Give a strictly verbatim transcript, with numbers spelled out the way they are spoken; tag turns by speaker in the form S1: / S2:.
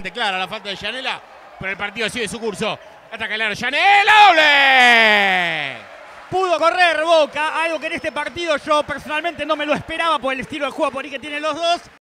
S1: bastante clara la falta de Gianella, pero el partido sigue su curso. Ataca el aro Gianella, doble.
S2: Pudo correr Boca, algo que en este partido yo personalmente no me lo esperaba por el estilo de juego por ahí que tienen los dos.